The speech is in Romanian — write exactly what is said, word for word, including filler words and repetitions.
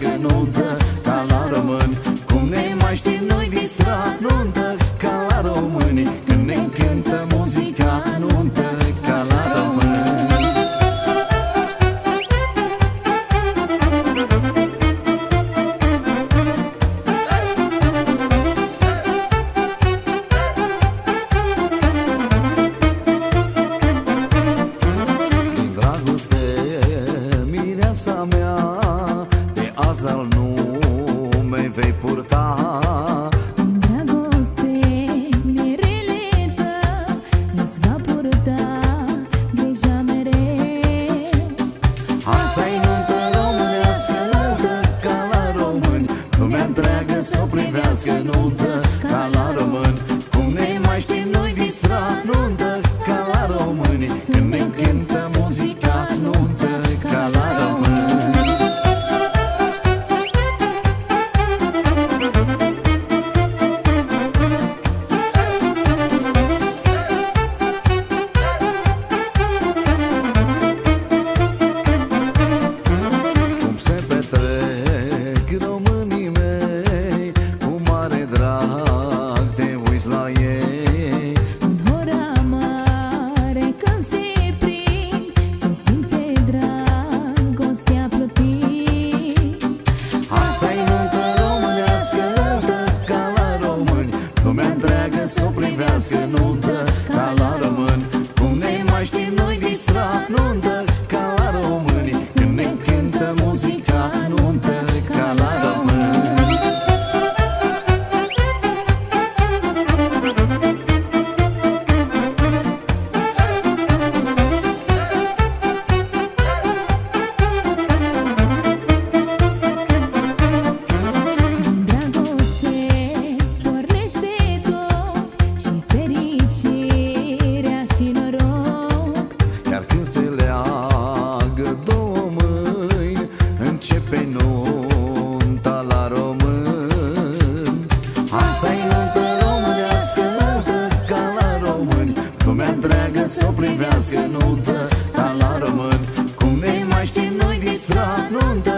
privească nuntă ca la români. Cum ne mai știm noi distra nuntă ca la români, când ne cântă muzica nuntă ca la români. Mireasa mea, de azi al numei vei purta. În dragoste, mirele tău îți va purta grija mereu. Asta-i nuntă românească, nuntă ca la români, lumea întreagă s-o privească nuntă ca la români. Cum ne mai știm noi distra nuntă ca la români, când ne cântă muzica nuntă ca la români. Cum se petrec românii mei, cu mare drag te uiți la ei. În ora mare când se prind, se simte dragostea plătit. Asta-i nuntă românească, nuntă ca la români, lumea întreagă s-o privească nuntă ca la români. Cum ne mai știm noi distra nuntă ca la români, când ne cântă muzica nuntă ca la români. Din dragoste pornește tot și fericirea și noroc. Iar când se leagă două mâini, începe nunta la români. Asta-i nuntă românească, nuntă ca la români, lumea întreagă s-o privească nuntă ca la români. Cum ne mai știm noi distra nuntă